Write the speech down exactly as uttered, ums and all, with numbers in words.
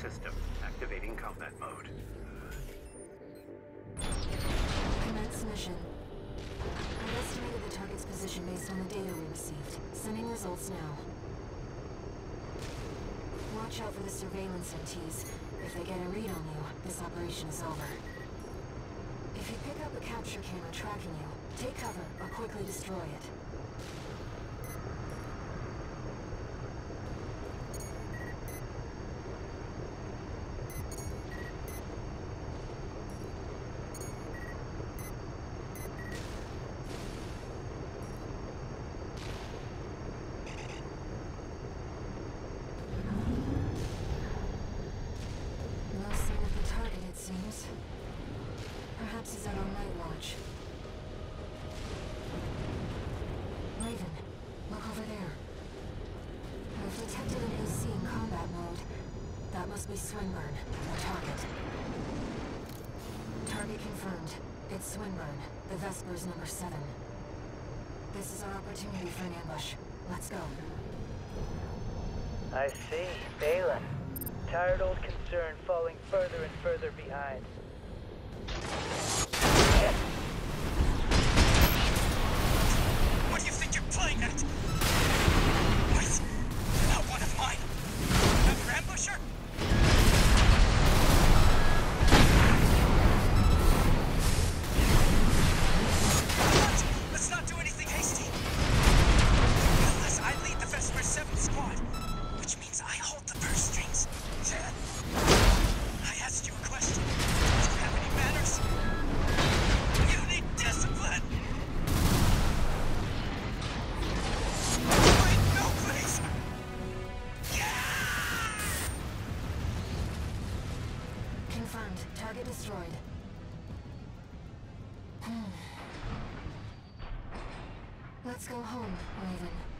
system. Activating combat mode. Commence mission. I've estimated the target's position based on the data we received. Sending results now. Watch out for the surveillance M Ts. If they get a read on you, this operation is over. If you pick up a capture camera tracking you, take cover or quickly destroy it. Perhaps he's out on night watch. Raven, look over there. I've detected an A C in combat mode. That must be Swinburne, the target. Target confirmed. It's Swinburne, the Vespers number seven. This is our opportunity for an ambush. Let's go. I see. Balin. Tired old concern falling further and further behind. What do you think you're playing at? Wait, you're not one of mine. Another ambusher? What? Let's not do anything hasty. Unless I lead the Vesper seven squad, which means I hold the purse strings. I asked you a question. Do you have any manners? You need discipline! Wait, no, please! Yeah! Confirmed. Target destroyed. Let's go home, Raven.